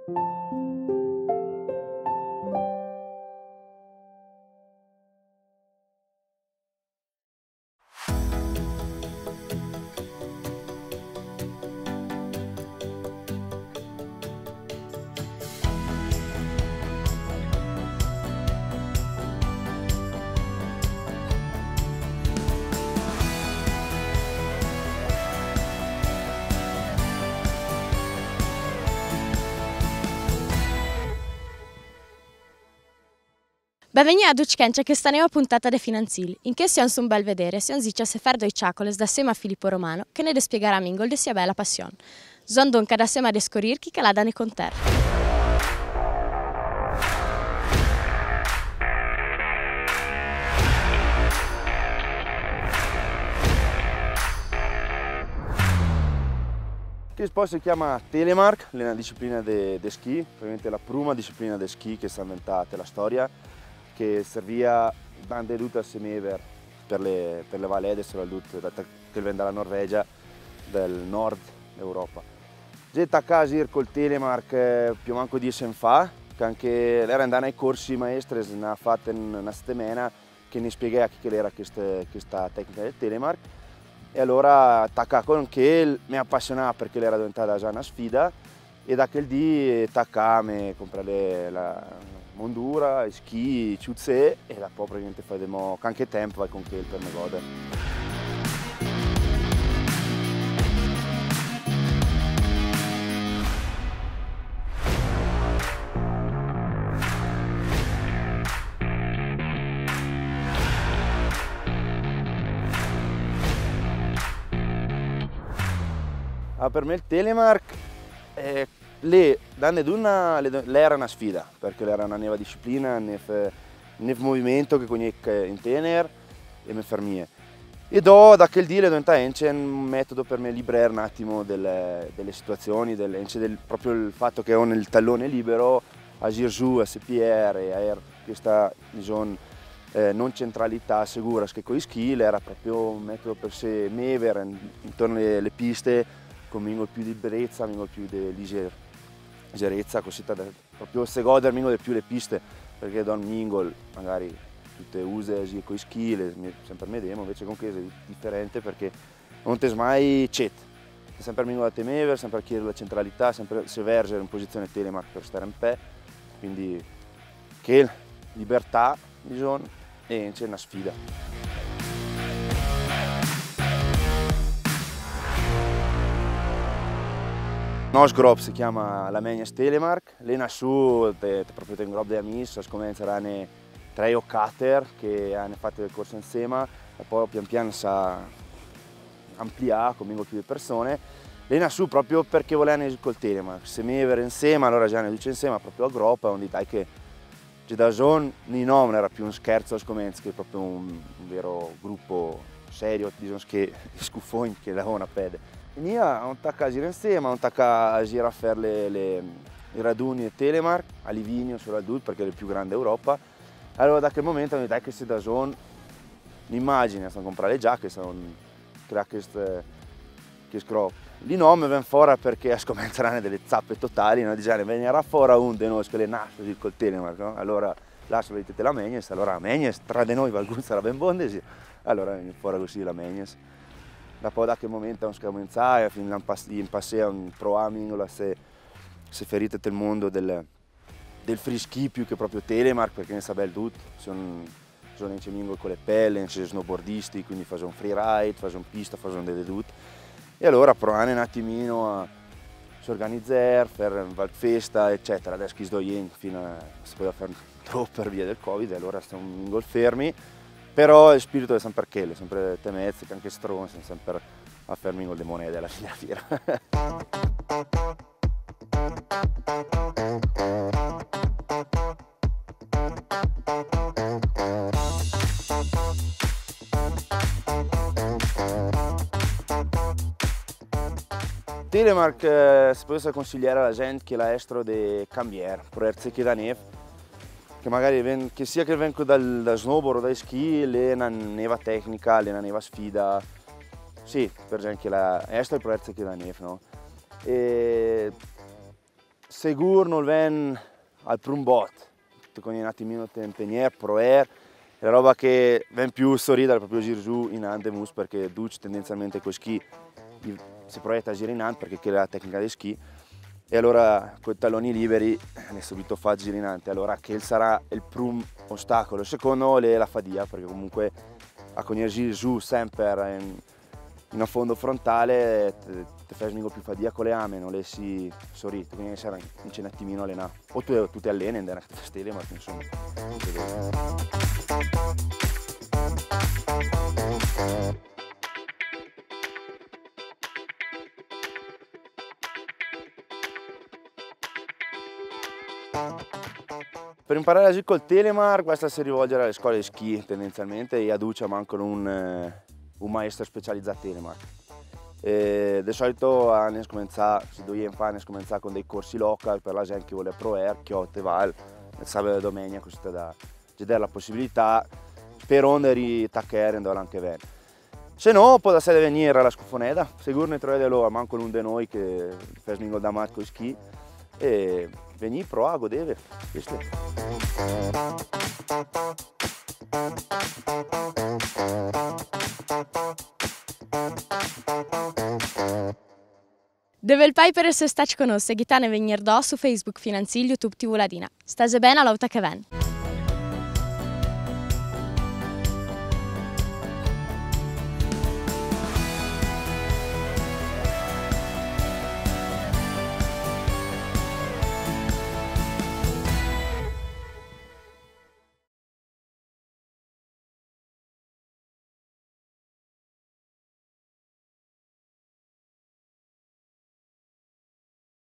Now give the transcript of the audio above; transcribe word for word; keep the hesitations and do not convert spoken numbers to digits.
Benvenuti a Dučkenča, questa nuova puntata de Finanzil, in che siamo un bel vedere, siamo zicia se fer doi ciacoles da sema Filippo Romano, che ne despiegherà Mingol de sia bella passione. Zon donca da sema de scorir chi che la dane con terra. Che sport si chiama Telemark, è una disciplina di ski, probabilmente la prima disciplina di ski che si è inventata la storia, che serviva bande tutte a semever per le, per le valede, soprattutto che vengono dalla Norvegia, del nord Europa. Già a casa col Telemark più o meno dieci anni fa, che anche era andata ai corsi maestri, ne ha fatto una settimana che ne spiegava che era questa, questa tecnica del Telemark. E allora attacca con che mi appassionava perché era diventata già una sfida e da quel dì attacca a comprare la mondura, i ski, i ciuzze e da poi praticamente faremo anche tempo con che per me godere. Ah, per me il Telemark, eh, le, era una sfida, perché era una nuova disciplina, un nuovo movimento che conosco in tenere e mi fermie. E do, da quel dire diventa un metodo per me liberare un attimo delle, delle situazioni, delle, del, proprio il fatto che ho nel tallone libero, agire giù, a S P R, e avere questa diciamo, eh, non centralità sicura che con i ski era proprio un metodo per se muovere intorno alle, alle piste con mingo più di brezza, mingo più di leggerezza, così da proprio se godere mingo di più le piste, perché da un mingo magari tutte use con i ski, le, sempre medesimo, invece con Chiesa è differente perché non ti mai c'è, sempre mingo da temere, sempre chiedere la centralità, sempre se vergere in posizione Telemark per stare in pé, quindi che libertà diciamo, e c'è una sfida. Il nostro gruppo si chiama la Megnes Telemark, lì nasce proprio un gruppo di amici, scominciano tre o quattro che hanno fatto il corso insieme e poi pian piano si ampliato con più di persone. Lì nasce proprio perché volevano col Telemark, se mi avere insieme, allora già ne dice insieme proprio a gruppo, quindi dai che già da zone non era più un scherzo, scomenza che proprio un, un vero gruppo serio, diciamo che scuffoni che lavano una pede. Io ho attaccato a girare insieme, ho attaccato a girare a fare le, le, i raduni e Telemark a Livigno sulla Adult perché è il più grande Europa. Allora da quel momento mi dai che si da zone un'immagine, sono comprare le giacche, sono creare questo gruppo. Lì non mi viene fuori perché scominciano delle zappe totali, no? Diciamo, venirà fuori uno di noi che le nasce col Telemark, no? Allora lascia vedete la Megnes, allora la Megnes, tra di noi qualcuno sarà ben bonde, allora viene fuori così la Megnes. Dopo da che momento non scominciare, fino a passare un pro aming, se, se ferite il mondo del, del free ski più che proprio Telemark, perché ne sa bel tutto, sono sono in mingo con le pelle, c'è snowboardisti, quindi fanno un free ride, fanno un pista, fanno delle tutto. E allora provare un attimino a si organizzare, fare una festa, eccetera. Adesso chi sto io fino a si poteva fare troppo per via del Covid, allora stiamo mingo fermi. Però il spirito è sempre quello, sempre temezze, che anche stronzi, sono sempre a fermi con le monete alla fine della fiera. Telemark eh, si può consigliare alla gente che la estro di cambiare, per essere da neve. Che magari ven, che sia che vengo dal, da snowboard o dai ski, le una neva tecnica, le una neva sfida, sì, per esempio la estro è per essere che da neve, no? E Segur non ven al primo bot, con un attimino tempenier, proer, è la roba che ven più sorridere proprio giro giù in andemus, perché Duc tendenzialmente con ski si proietta a girare in hand perché è la tecnica dei ski, e allora con i talloni liberi ne subito fa giri in hand, allora che sarà il primo ostacolo. Il secondo è la fadia, perché comunque a con giri giù sempre in, in fondo frontale ti fai smingo più fadia con le ame, non le si sorride, quindi sarà un un attimino allenare. O tu, tu ti alleni e andai a stelle, ma insomma. Per imparare a girare col telemark basta si rivolgere alle scuole di ski tendenzialmente, e a Ducia mancano un, un maestro specializzato in telemark. E di solito hanno cominciato, si doveva fare, hanno cominciato con dei corsi local per la gente che vuole proer, Chiotte, Val, il sabato e domenica, così da vedere la possibilità per onde ritaccare e anche bene. Se no, può essere venire alla Scufoneda, sicuro ne trovate loro, manco uno di noi che fa smingo da mat con ski, e venire pro a godere. Deve il pai per essere stati conosci, Ghitane venire do su Facebook Finanzil, YouTube T V Ladina. State bene all'auta che ven.